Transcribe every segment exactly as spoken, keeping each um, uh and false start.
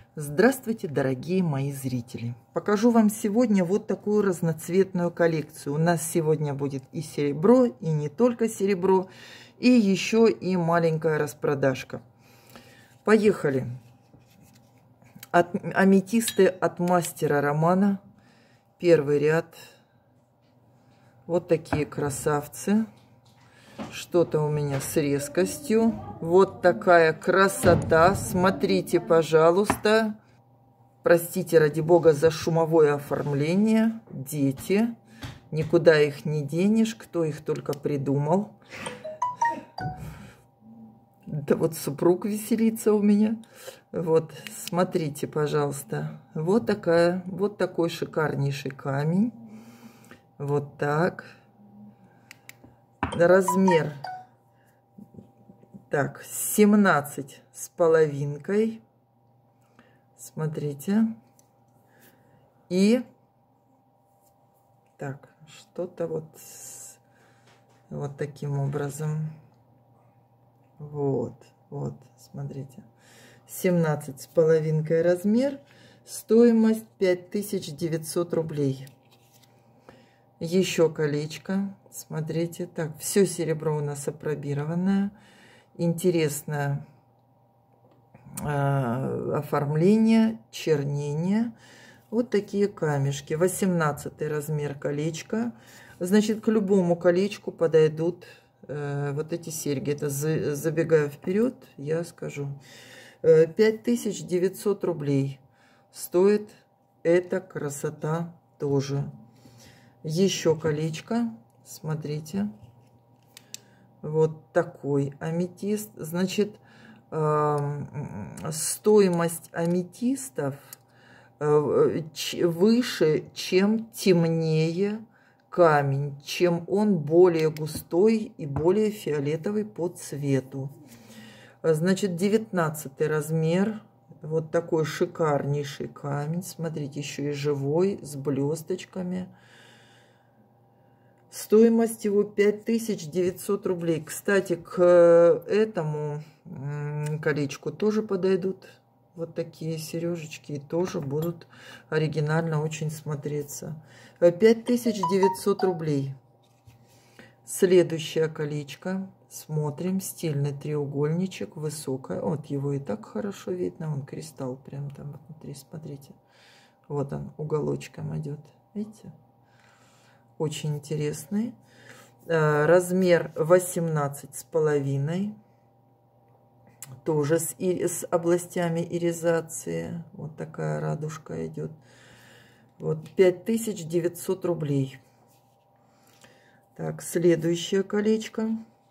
Здравствуйте, дорогие мои зрители! Покажу вам сегодня вот такую разноцветную коллекцию. У нас сегодня будет и серебро, и не только серебро, и еще и маленькая распродажка. Поехали! От, аметисты от мастера Романа. Первый ряд. Вот такие красавцы. Что-то у меня с резкостью. Вот такая красота. Смотрите, пожалуйста. Простите, ради бога, за шумовое оформление. Дети. Никуда их не денешь. Кто их только придумал. Да вот супруг веселится у меня. Вот, смотрите, пожалуйста. Вот такая, вот такой шикарнейший камень. Вот так. Размер, так, семнадцать с половинкой. Смотрите. И так, что-то вот с, вот таким образом. Вот, вот, смотрите. семнадцать с половинкой размер. Стоимость пять тысяч девятьсот рублей. Еще колечко. Смотрите, так, все серебро у нас апробированное. Интересное э, оформление, чернение. Вот такие камешки. восемнадцатый размер колечка. Значит, к любому колечку подойдут э, вот эти серьги. Это за, забегая вперед, я скажу. Э, пять тысяч девятьсот рублей стоит эта красота тоже. Еще колечко. Смотрите, вот такой аметист. Значит, э, стоимость аметистов э, выше, чем темнее камень, чем он более густой и более фиолетовый по цвету. Значит, девятнадцатый размер. Вот такой шикарнейший камень. Смотрите, еще и живой, с блесточками. Стоимость его пять тысяч девятьсот рублей. Кстати, к этому колечку тоже подойдут вот такие сережечки. И тоже будут оригинально очень смотреться. пять тысяч девятьсот рублей. Следующее колечко. Смотрим. Стильный треугольничек. Высокое. Вот его и так хорошо видно. Он кристалл прям там внутри. Смотрите. Вот он уголочком идет. Видите? Очень интересный. Размер восемнадцать с половиной. Тоже с, с областями иризации. Вот такая радужка идет. Вот пять тысяч девятьсот рублей. Так, следующее колечко.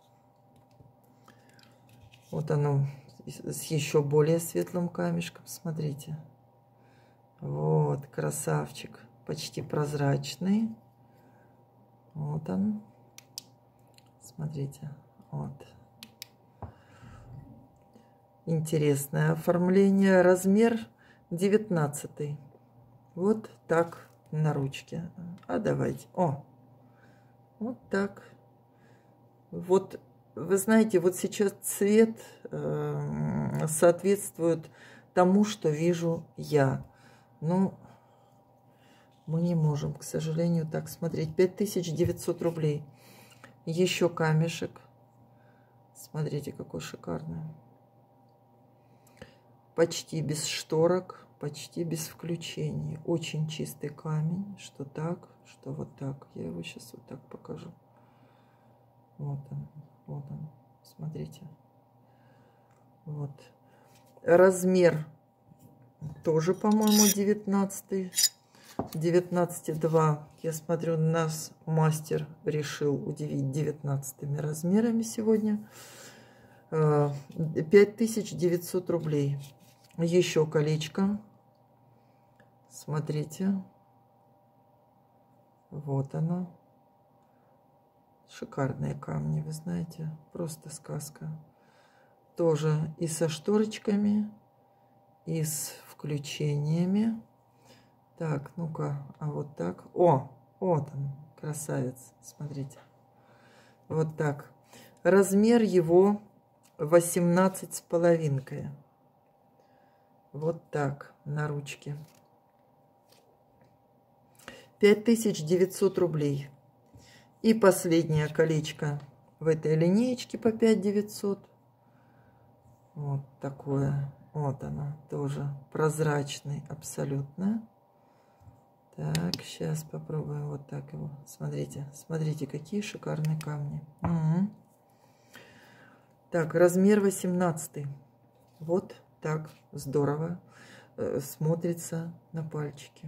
Вот оно с еще более светлым камешком. Смотрите. Вот, красавчик. Почти прозрачный. Вот он. Смотрите. Вот. Интересное оформление. Размер девятнадцатый. Вот так на ручке. А давайте. О! Вот так. Вот, вы знаете, вот сейчас цвет э, соответствует тому, что вижу я. Ну... Мы не можем, к сожалению, так смотреть. пять тысяч девятьсот рублей. Еще камешек. Смотрите, какой шикарный. Почти без шторок, почти без включений. Очень чистый камень. Что так, что вот так. Я его сейчас вот так покажу. Вот он, вот он. Смотрите. Вот. Размер тоже, по-моему, девятнадцатый. девятнадцать два. Я смотрю, нас мастер решил удивить девятнадцатыми размерами сегодня. пять тысяч девятьсот рублей. Еще колечко. Смотрите. Вот оно. Шикарные камни, вы знаете. Просто сказка. Тоже и со шторочками, и с включениями. Так, ну-ка, а вот так. О, вот он, красавец, смотрите. Вот так. Размер его восемнадцать с половинкой. Вот так, на ручке. пять тысяч девятьсот рублей. И последнее колечко в этой линеечке по пять тысяч девятьсот. Вот такое. Вот оно, тоже прозрачный абсолютно. Так, сейчас попробуем вот так его. Смотрите, смотрите, какие шикарные камни. Угу. Так, размер восемнадцатый. Вот так здорово э, смотрится на пальчике.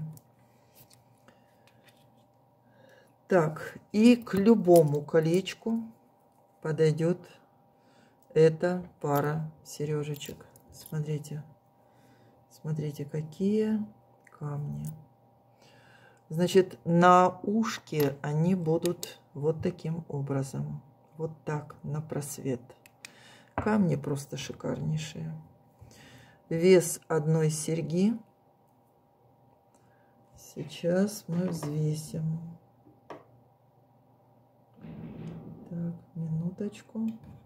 Так, и к любому колечку подойдет эта пара сережечек. Смотрите, смотрите, какие камни. Значит, на ушке они будут вот таким образом. Вот так, на просвет. Камни просто шикарнейшие. Вес одной серьги. Сейчас мы взвесим. Так, минуточку.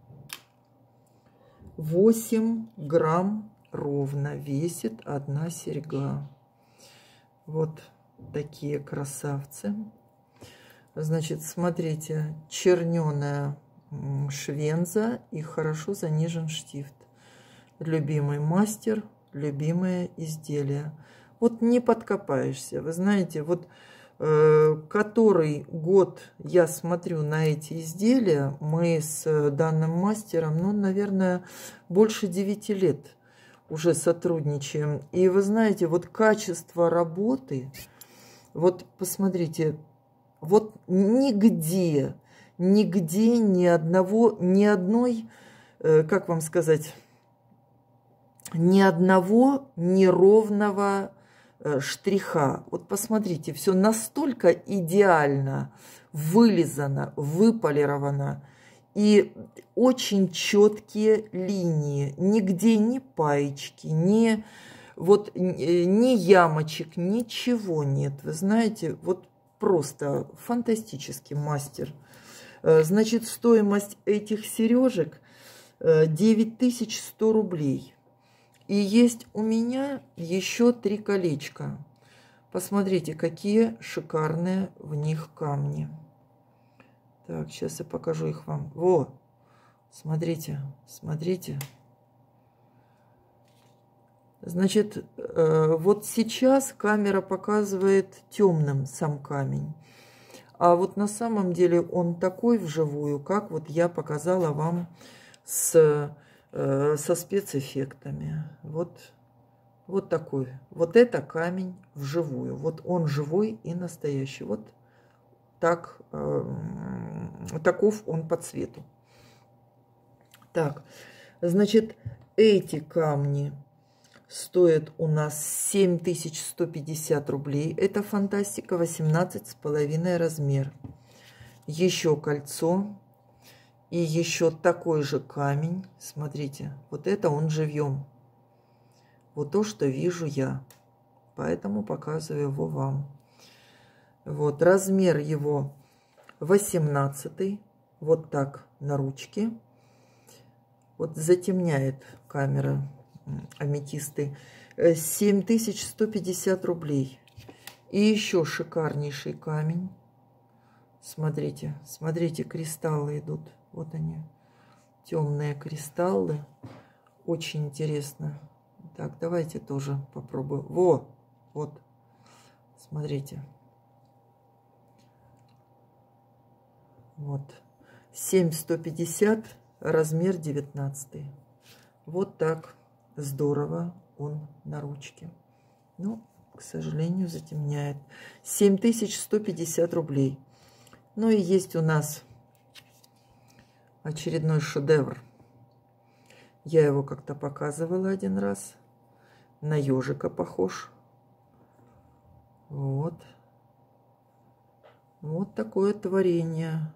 восемь грамм ровно весит одна серьга. Вот такие красавцы. Значит, смотрите, черненая швенза и хорошо занижен штифт. Любимый мастер, любимое изделие. Вот не подкопаешься. Вы знаете, вот э, который год я смотрю на эти изделия, мы с данным мастером, ну, наверное, больше девяти лет уже сотрудничаем. И вы знаете, вот качество работы, вот посмотрите, вот нигде, нигде ни одного, ни одной, э, как вам сказать, ни одного неровного э, штриха. Вот посмотрите, все настолько идеально вылизано, выполировано. И очень четкие линии. Нигде ни паечки, ни, вот, ни ямочек, ничего нет. Вы знаете, вот просто фантастический мастер. Значит, стоимость этих сережек девять тысяч сто рублей. И есть у меня еще три колечка. Посмотрите, какие шикарные в них камни. Так, сейчас я покажу их вам. Во, смотрите, смотрите. Значит, вот сейчас камера показывает темным сам камень. А вот на самом деле он такой вживую, как вот я показала вам с, со спецэффектами. Вот, вот такой. Вот это камень вживую. Вот он живой и настоящий. Вот так, таков он по цвету. Так, значит, эти камни стоят у нас семь тысяч сто пятьдесят рублей. Это фантастика, восемнадцать с половиной размер. Еще кольцо. И еще такой же камень. Смотрите, вот это он живьем. Вот то, что вижу я. Поэтому показываю его вам. Вот, размер его восемнадцатый. Вот так на ручке. Вот затемняет камера аметисты. семь тысяч сто пятьдесят рублей. И еще шикарнейший камень. Смотрите, смотрите, кристаллы идут. Вот они, темные кристаллы. Очень интересно. Так, давайте тоже попробуем. Во, вот, смотрите. Вот, семь тысяч сто пятьдесят, размер девятнадцатый. Вот так здорово он на ручке. Ну, к сожалению, затемняет. семь тысяч сто пятьдесят рублей. Ну и есть у нас очередной шедевр. Я его как-то показывала один раз. На ежика похож. Вот. Вот такое творение.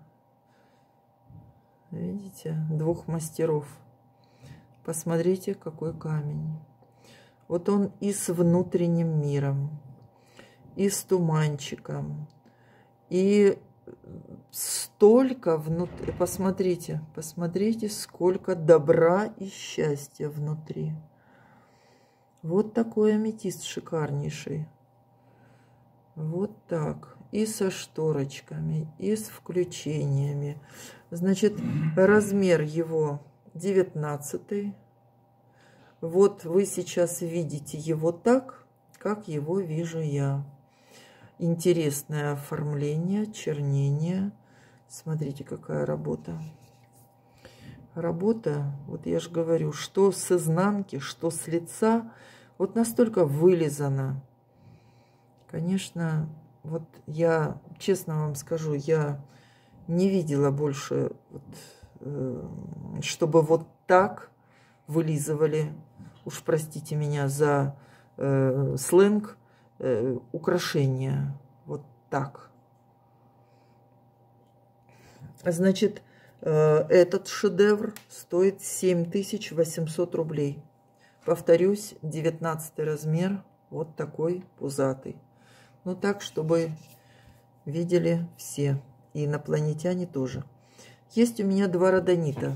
Видите? Двух мастеров. Посмотрите, какой камень. Вот он и с внутренним миром, и с туманчиком, и столько внутри. Посмотрите, посмотрите, сколько добра и счастья внутри. Вот такой аметист шикарнейший. Вот так. И со шторочками, и с включениями. Значит, размер его девятнадцатый. Вот вы сейчас видите его так, как его вижу я. Интересное оформление, чернение. Смотрите, какая работа. Работа, вот я же говорю, что с изнанки, что с лица, вот настолько вылизана. Конечно, вот я, честно вам скажу, я не видела больше, вот, э, чтобы вот так вылизывали, уж простите меня за э, сленг, э, украшения. Вот так. Значит, э, этот шедевр стоит семь тысяч восемьсот рублей. Повторюсь, девятнадцатый размер, вот такой пузатый. Ну так, чтобы видели все, и инопланетяне тоже. Есть у меня два родонита.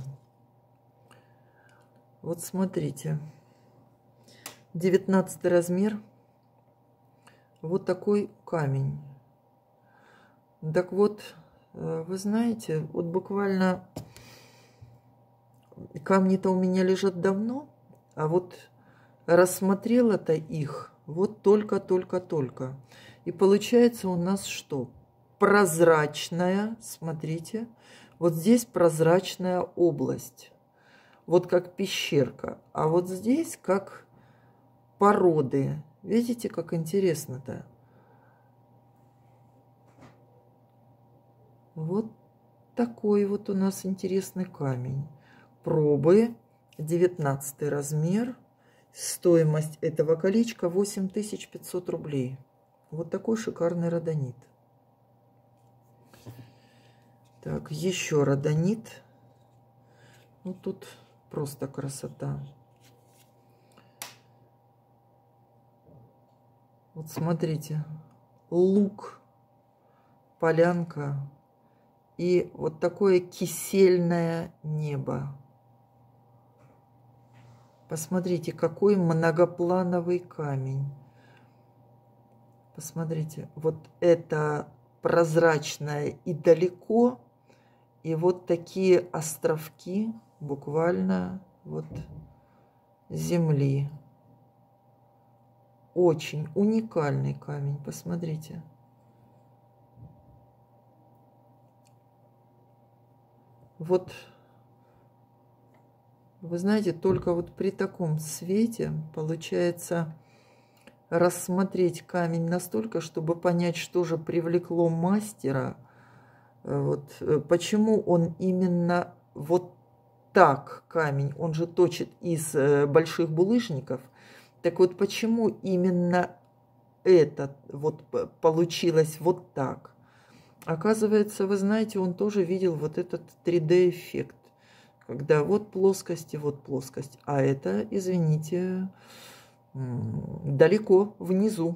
Вот смотрите, девятнадцатый размер, вот такой камень. Так вот, вы знаете, вот буквально камни-то у меня лежат давно, а вот рассмотрела-то их вот только-только-только. И получается у нас что? Прозрачная, смотрите, вот здесь прозрачная область. Вот как пещерка. А вот здесь как породы. Видите, как интересно-то? Вот такой вот у нас интересный камень. Пробы, девятнадцатый размер. Стоимость этого колечка восемь тысяч пятьсот рублей. Вот такой шикарный родонит. Так, еще родонит. Ну, тут просто красота. Вот смотрите. Лук, полянка и вот такое кисельное небо. Посмотрите, какой многоплановый камень. Посмотрите, вот это прозрачное и далеко, и вот такие островки буквально вот земли. Очень уникальный камень, посмотрите. Вот, вы знаете, только вот при таком свете получается рассмотреть камень настолько, чтобы понять, что же привлекло мастера, вот, почему он именно вот так камень, он же точит из больших булыжников, так вот почему именно это вот получилось вот так? Оказывается, вы знаете, он тоже видел вот этот три дэ эффект, когда вот плоскость и вот плоскость, а это, извините, далеко внизу.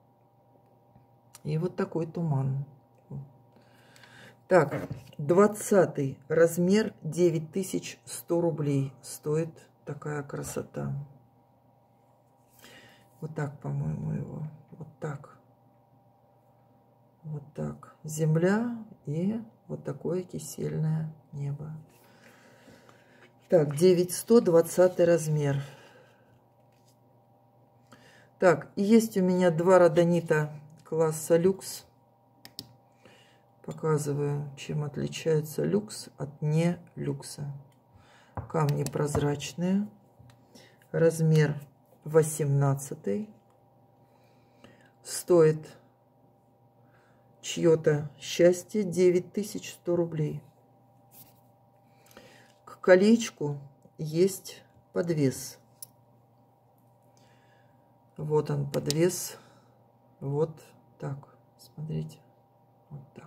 И вот такой туман. Так, двадцатый размер, девять тысяч сто рублей стоит такая красота. Вот так, по-моему, его. Вот так. Вот так. Земля и вот такое кисельное небо. Так, девять сто, двадцатый размер. Так, есть у меня два родонита класса люкс. Показываю, чем отличается люкс от не люкса. Камни прозрачные. Размер восемнадцатый. Стоит чье-то счастье девять тысяч сто рублей. К колечку есть подвес. Вот он подвес. Вот так. Смотрите. Вот так.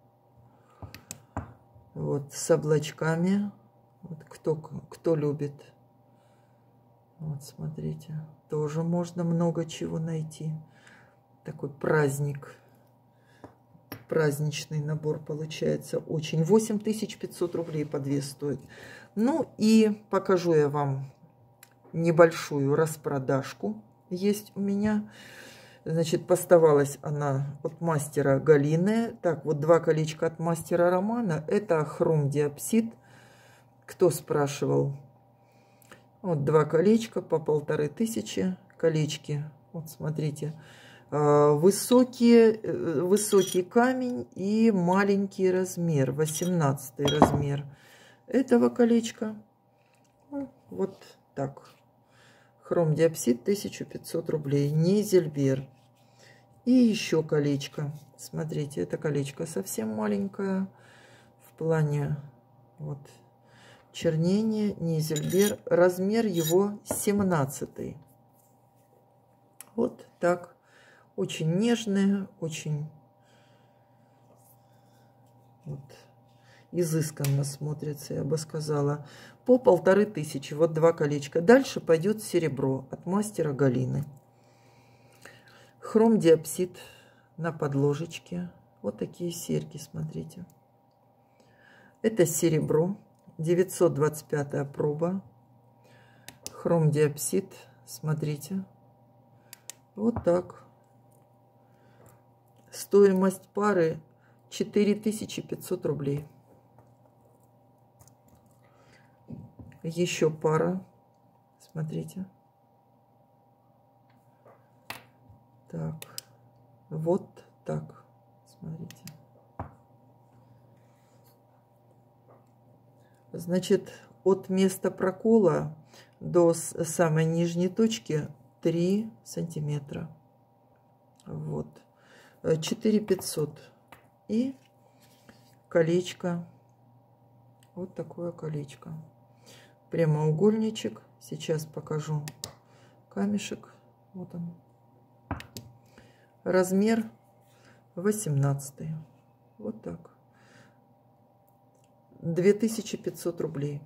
Вот с облачками. Вот кто, кто любит. Вот смотрите. Тоже можно много чего найти. Такой праздник. Праздничный набор получается очень. восемь тысяч пятьсот рублей подвес стоит. Ну и покажу я вам небольшую распродажку есть у меня. Значит, поставалась она от мастера Галины. Так, вот два колечка от мастера Романа. Это хром-диапсид. Кто спрашивал? Вот два колечка по полторы тысячи. Колечки, вот смотрите. Высокие, высокий камень и маленький размер. восемнадцатый размер этого колечка. Вот так. Хром-диапсид тысяча пятьсот рублей. Нейзельбер. И еще колечко. Смотрите, это колечко совсем маленькое. В плане вот чернения. Нейзельбер. Размер его семнадцатый. Вот так. Очень нежные, очень вот, изысканно смотрится, я бы сказала. По полторы тысячи. Вот два колечка. Дальше пойдет серебро от мастера Галины. Хром-диапсид на подложечке. Вот такие серьги, смотрите. Это серебро. девятьсот двадцать пятая проба. Хром-диапсид. Смотрите. Вот так. Стоимость пары четыре тысячи пятьсот рублей. Еще пара. Смотрите. Так. Вот так. Смотрите. Значит, от места прокола до самой нижней точки три сантиметра. Вот. четыре пятьсот. И колечко. Вот такое колечко. Прямоугольничек. Сейчас покажу камешек. Вот он. Размер восемнадцатый. Вот так. две тысячи пятьсот рублей.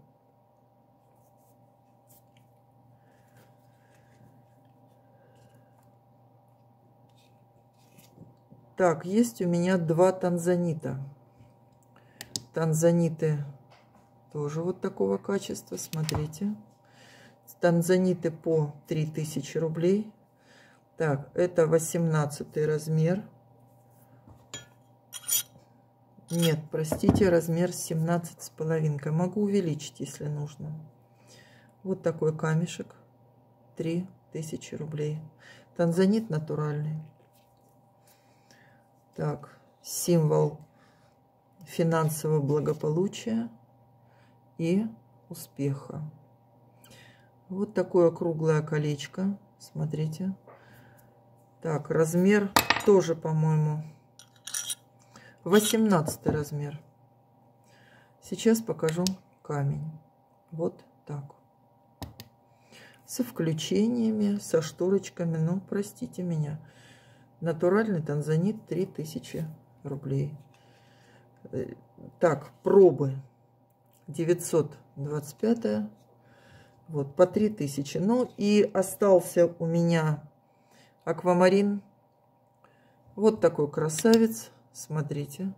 Так, есть у меня два танзанита. Танзаниты тоже вот такого качества, смотрите. Танзаниты по три тысячи рублей. Так, это восемнадцатый размер. Нет, простите, размер семнадцать с половинкой. Могу увеличить, если нужно. Вот такой камешек. три тысячи рублей. Танзанит натуральный. Так, символ финансового благополучия и успеха. Вот такое круглое колечко. Смотрите. Так, размер тоже, по-моему, восемнадцатый размер. Сейчас покажу камень. Вот так. Со включениями, со шторочками. Ну, простите меня. Натуральный танзанит три тысячи рублей. Так, пробы девятьсот двадцать пятая. Вот, по три тысячи. Ну, и остался у меня аквамарин. Вот такой красавец. Смотрите.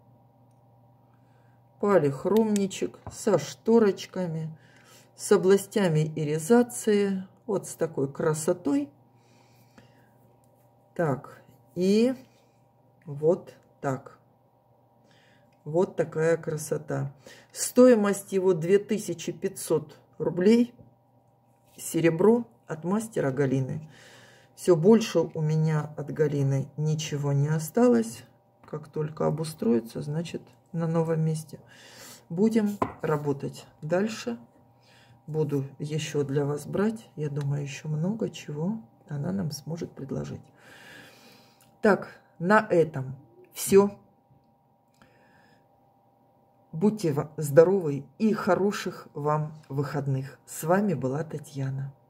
Полихромничек со шторочками, с областями иризации. Вот с такой красотой. Так, и вот так. Вот такая красота. Стоимость его две тысячи пятьсот рублей. Серебро от мастера Галины. Все, больше у меня от Галины ничего не осталось. Как только обустроится, значит, на новом месте будем работать дальше. Буду еще для вас брать. Я думаю, еще много чего она нам сможет предложить. Так, на этом все. Будьте здоровы и хороших вам выходных. С вами была Татьяна.